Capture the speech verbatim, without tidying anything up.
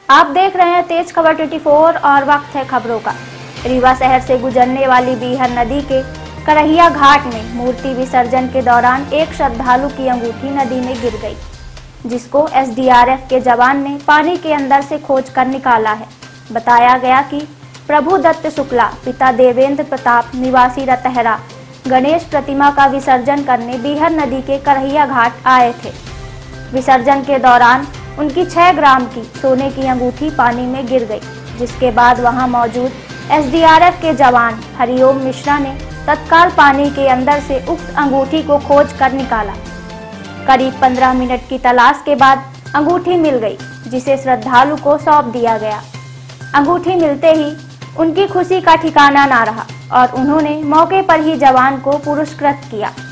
आप देख रहे हैं तेज खबर चौबीस और वक्त है खबरों का। रीवा शहर से गुजरने वाली बीहर नदी के करहिया घाट में मूर्ति विसर्जन के दौरान एक श्रद्धालु की अंगूठी नदी में गिर गई, जिसको एस डी आर एफ के जवान ने पानी के अंदर से खोज कर निकाला है। बताया गया कि प्रभु दत्त शुक्ला पिता देवेंद्र प्रताप निवासी रतहरा गणेश प्रतिमा का विसर्जन करने बीहर नदी के करहिया घाट आए थे। विसर्जन के दौरान उनकी छह ग्राम की सोने की अंगूठी पानी में गिर गई, जिसके बाद वहां मौजूद एस डी आर एफ के जवान हरिओम मिश्रा ने तत्काल पानी के अंदर से उक्त अंगूठी को खोज कर निकाला। करीब पंद्रह मिनट की तलाश के बाद अंगूठी मिल गई, जिसे श्रद्धालु को सौंप दिया गया। अंगूठी मिलते ही उनकी खुशी का ठिकाना ना रहा और उन्होंने मौके पर ही जवान को पुरस्कृत किया।